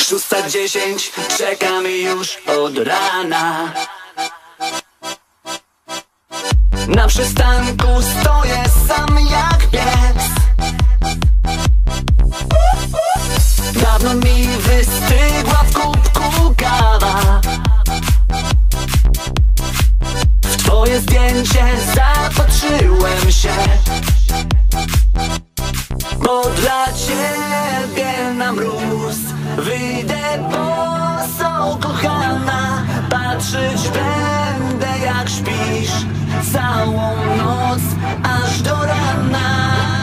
6:10, czekamy już od rana. Na przystanku stoję sam jak pies. Dawno mi wystygła w kubku kawa. W twoje zdjęcie zapatrzyłem się, bo dla ciebie na mróz wyjdę boso, kochana. Patrzeć będę jak śpisz całą noc aż do rana.